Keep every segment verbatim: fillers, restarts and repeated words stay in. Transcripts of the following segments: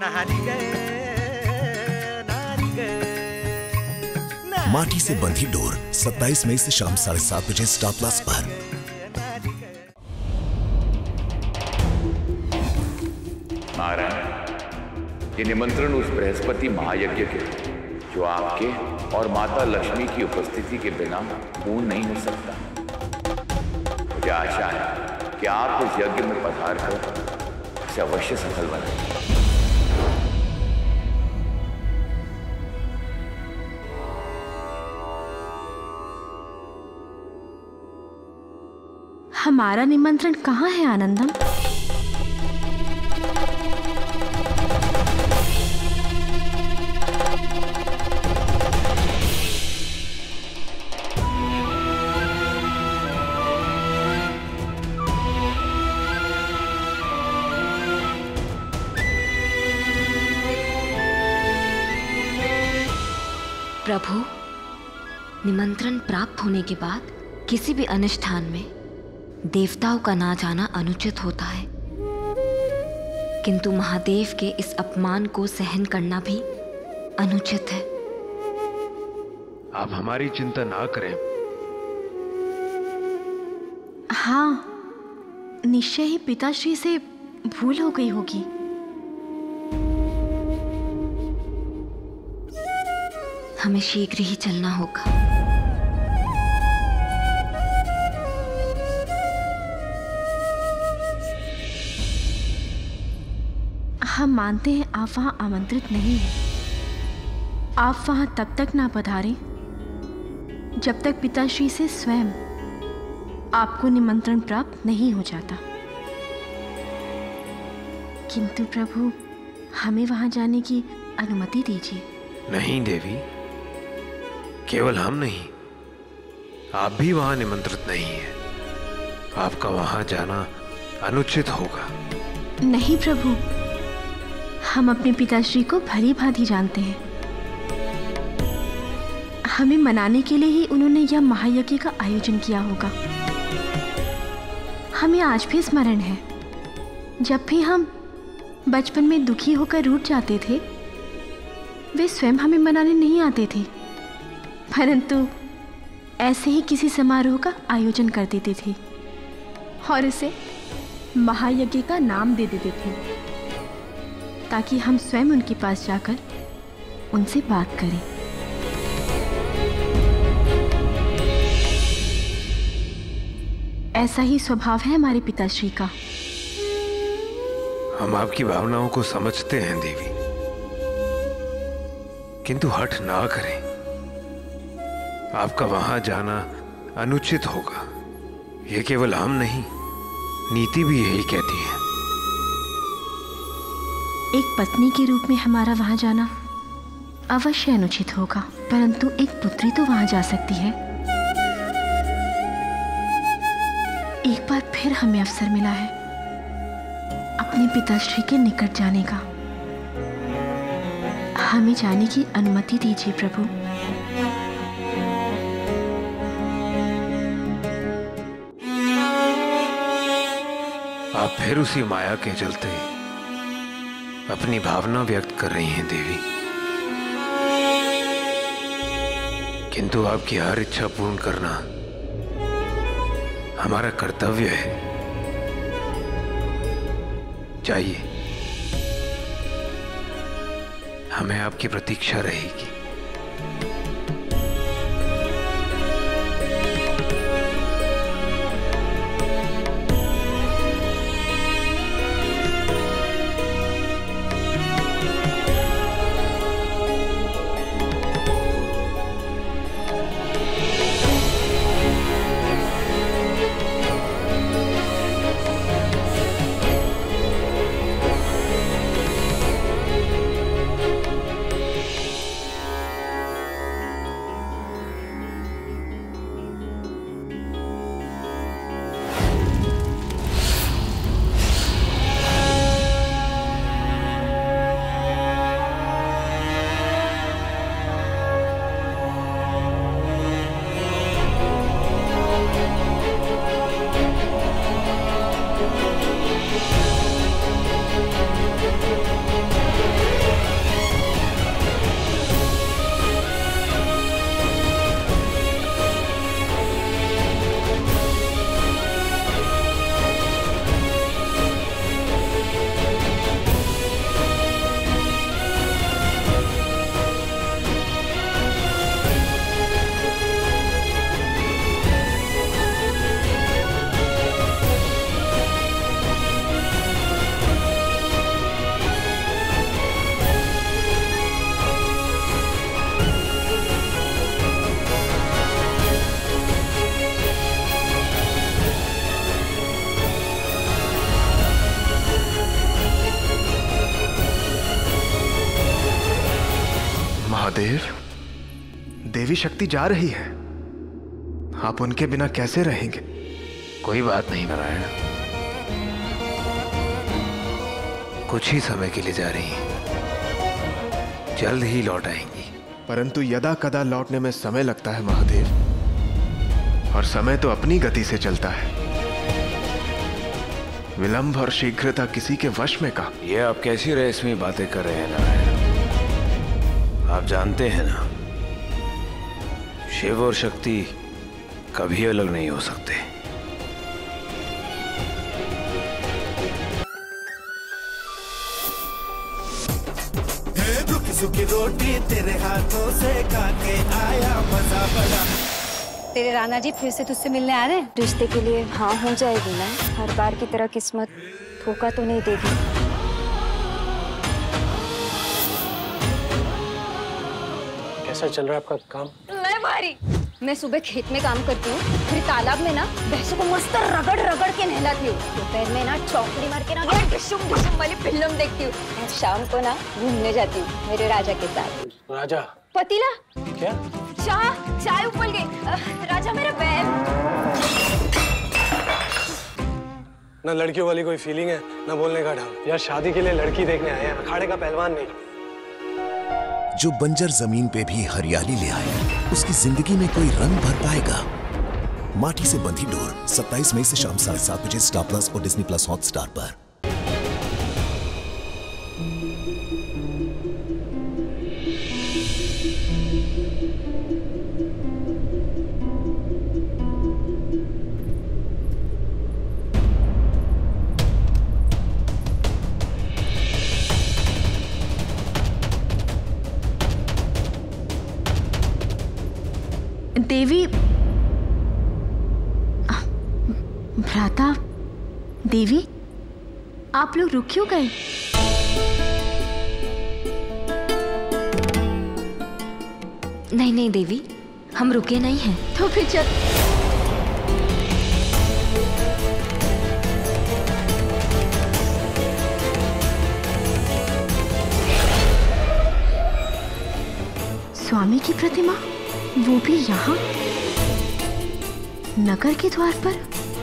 माटी से बंधी डोर सत्ताईस मई से शाम साढ़े सात बजे स्टार प्लस पर। नारायण, ये निमंत्रण उस बृहस्पति महायज्ञ के जो आपके और माता लक्ष्मी की उपस्थिति के बिना पूर्ण नहीं हो सकता। मुझे आशा है कि आप उस यज्ञ में पधार कर इसे अवश्य सफल बनाएंगे। हमारा निमंत्रण कहाँ है आनंदम? प्रभु, निमंत्रण प्राप्त होने के बाद किसी भी अनुष्ठान में देवताओं का ना जाना अनुचित होता है, किंतु महादेव के इस अपमान को सहन करना भी अनुचित है। आप हमारी चिंता ना करें। हाँ, निश्चय ही पिताश्री से भूल हो गई होगी। हमें शीघ्र ही चलना होगा। हम मानते हैं आप वहां आमंत्रित नहीं हैं। आप वहां तब तक ना पधारें जब तक पिताश्री से स्वयं आपको निमंत्रण प्राप्त नहीं हो जाता। किंतु प्रभु, हमें वहां जाने की अनुमति दीजिए। नहीं देवी, केवल हम नहीं, आप भी वहां निमंत्रित नहीं है। आपका वहां जाना अनुचित होगा। नहीं प्रभु, हम अपने पिताश्री को भली भांति जानते हैं। हमें मनाने के लिए ही उन्होंने यह महायज्ञ का आयोजन किया होगा। हमें आज भी स्मरण है, जब भी हम बचपन में दुखी होकर रूठ जाते थे, वे स्वयं हमें मनाने नहीं आते थे, परंतु ऐसे ही किसी समारोह का आयोजन कर देते थे और इसे महायज्ञ का नाम दे देते थे, ताकि हम स्वयं उनके पास जाकर उनसे बात करें। ऐसा ही स्वभाव है हमारे पिताश्री का। हम आपकी भावनाओं को समझते हैं देवी, किंतु हठ ना करें। आपका वहां जाना अनुचित होगा। ये केवल हम नहीं, नीति भी यही कहती है। एक पत्नी के रूप में हमारा वहां जाना अवश्य अनुचित होगा, परंतु एक पुत्री तो वहां जा सकती है। एक बार फिर हमें अवसर मिला है अपने पिताश्री के निकट जाने का। हमें जाने की अनुमति दीजिए प्रभु। आप फिर उसी माया के चलते अपनी भावना व्यक्त कर रही हैं देवी, किंतु आपकी हर इच्छा पूर्ण करना हमारा कर्तव्य है। चाहिए, हमें आपकी प्रतीक्षा रहेगी। महादेव, देवी शक्ति जा रही है, आप उनके बिना कैसे रहेंगे? कोई बात नहीं नारायण, कुछ ही समय के लिए जा रही हैं, जल्द ही लौट आएंगी। परंतु यदा कदा लौटने में समय लगता है महादेव, और समय तो अपनी गति से चलता है। विलंब और शीघ्रता किसी के वश में का। ये आप कैसी रहस्यमयी बातें कर रहे हैं नारायण? आप जानते हैं ना, शिव और शक्ति कभी अलग नहीं हो सकते। सूखी रोटी तेरे हाथों से खा के आया मजा बड़ा। तेरे राणा जी फिर से तुझसे मिलने आ रहे हैं? रिश्ते के लिए हाँ हो जाएगी ना, हर बार की तरह किस्मत धोखा तो नहीं देगी। कैसा चल रहा है आपका काम? मैं मारी मैं सुबह खेत में काम करती हूँ, फिर तालाब में ना भैंसों को मस्त रगड़ रगड़ के नहलाती हूँ, दोपहर में ना चौकड़ी मार के ना डिशुम डिशुम वाली फिल्म देखती हूँ, और शाम को ना घूमने जाती हूँ मेरे राजा के साथ। राजा? पतीला? क्या? चाय चाय उबल गई। राजा मेरा बैल। ना लड़कियों वाली कोई फीलिंग है, ना बोलने का ढंग। यार शादी के लिए लड़की देखने आए हैं, अखाड़े का पहलवान नहीं। जो बंजर जमीन पे भी हरियाली ले आए, उसकी जिंदगी में कोई रंग भर पाएगा। माटी से बंधी डोर सत्ताईस मई से शाम साढ़े सात बजे स्टार प्लस और डिज्नी प्लस हॉटस्टार पर। देवी, भ्राता, देवी, आप लोग रुक क्यों गए? नहीं नहीं देवी, हम रुके नहीं हैं। तो फिर चल। स्वामी की प्रतिमा, वो भी यहाँ नगर के द्वार पर।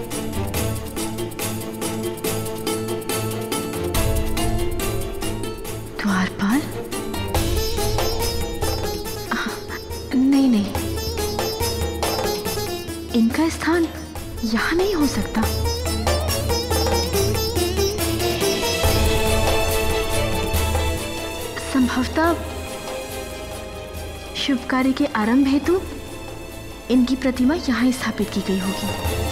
द्वारपाल? नहीं नहीं, इनका स्थान यहाँ नहीं हो सकता। संभवतः शुभ कार्य के आरंभ हेतु इनकी प्रतिमा यहाँ स्थापित की गई होगी।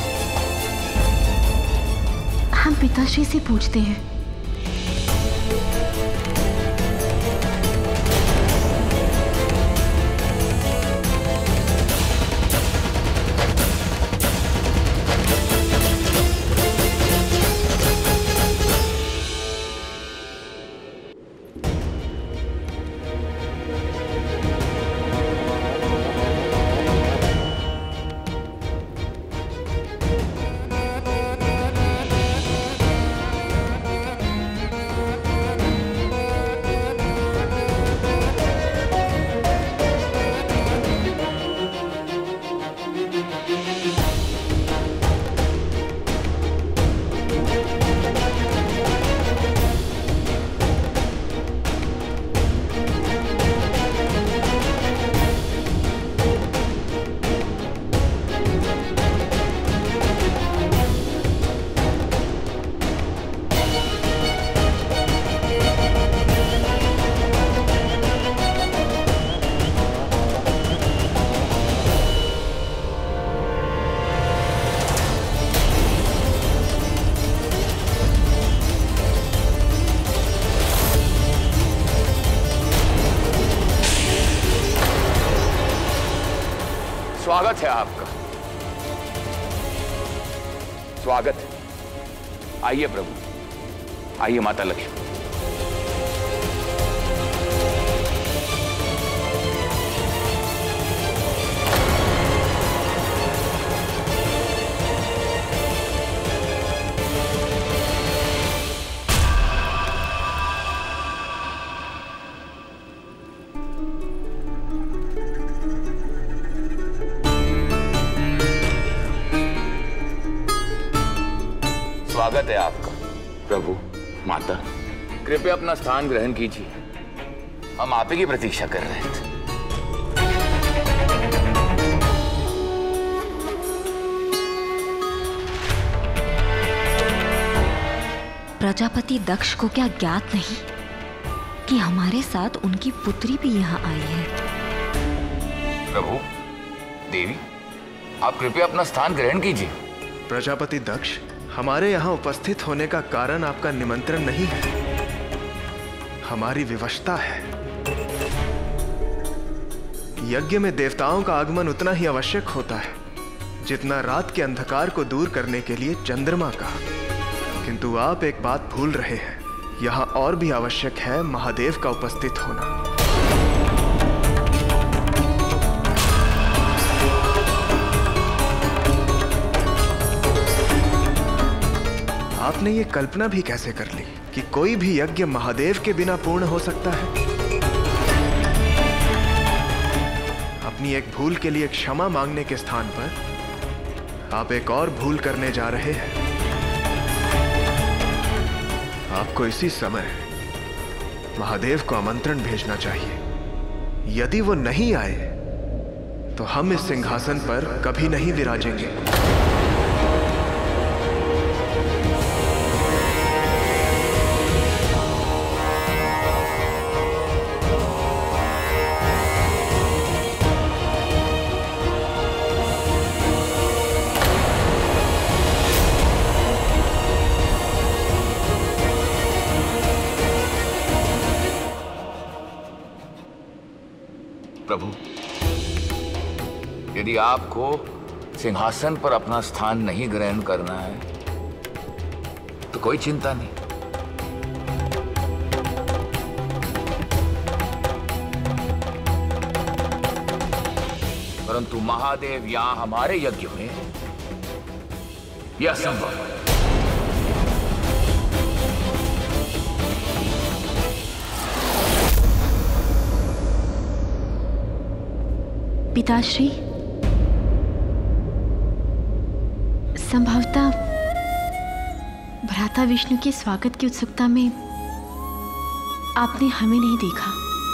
हम पिताश्री से पूछते हैं। स्वागत है आपका, स्वागत है। आइए प्रभु, आइए माता लक्ष्मी। स्वागत है आपका। प्रभु, माता, कृपया अपना स्थान ग्रहण कीजिए। हम आप ही की प्रतीक्षा कर रहे थे। प्रजापति दक्ष को क्या ज्ञात नहीं कि हमारे साथ उनकी पुत्री भी यहाँ आई है? प्रभु, देवी, आप कृपया अपना स्थान ग्रहण कीजिए। प्रजापति दक्ष, हमारे यहाँ उपस्थित होने का कारण आपका निमंत्रण नहीं है, हमारी विवशता है। यज्ञ में देवताओं का आगमन उतना ही आवश्यक होता है जितना रात के अंधकार को दूर करने के लिए चंद्रमा का। किंतु आप एक बात भूल रहे हैं, यहाँ और भी आवश्यक है महादेव का उपस्थित होना। आपने ये कल्पना भी कैसे कर ली कि कोई भी यज्ञ महादेव के बिना पूर्ण हो सकता है? अपनी एक भूल के लिए क्षमा मांगने के स्थान पर आप एक और भूल करने जा रहे हैं। आपको इसी समय महादेव को आमंत्रण भेजना चाहिए। यदि वो नहीं आए तो हम इस सिंहासन पर कभी नहीं विराजेंगे। प्रभु, यदि आपको सिंहासन पर अपना स्थान नहीं ग्रहण करना है तो कोई चिंता नहीं। परंतु महादेव यहां हमारे यज्ञ में यह असंभव है। पिताश्री, संभवतः भ्राता विष्णु के स्वागत की उत्सुकता में आपने हमें नहीं देखा।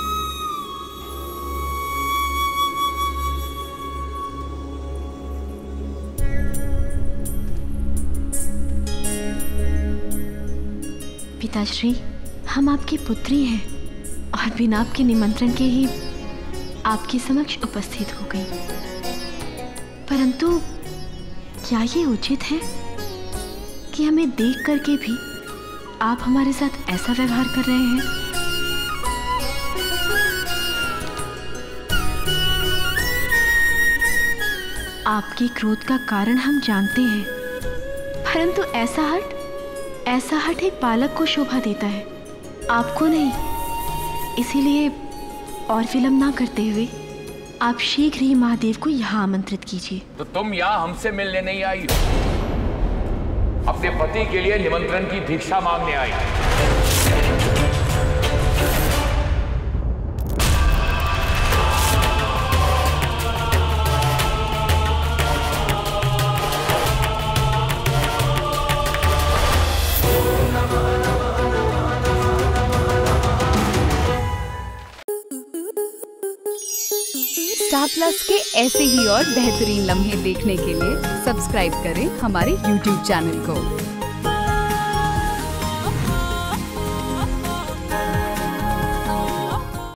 पिताश्री, हम आपकी पुत्री हैं और बिना आपके निमंत्रण के ही आपके समक्ष उपस्थित हो गई। परंतु क्या ये उचित है कि हमें देख करके भी आप हमारे साथ ऐसा व्यवहार कर रहे हैं? आपके क्रोध का कारण हम जानते हैं, परंतु ऐसा हट ऐसा हट एक बालक को शोभा देता है, आपको नहीं। इसीलिए और विलंब ना करते हुए आप शीघ्र ही महादेव को यहाँ आमंत्रित कीजिए। तो तुम यहाँ हमसे मिलने नहीं आई हो, अपने पति के लिए निमंत्रण की भिक्षा मांगने आई। स्टार प्लस के ऐसे ही और बेहतरीन लम्हे देखने के लिए सब्सक्राइब करें हमारे यूट्यूब चैनल को।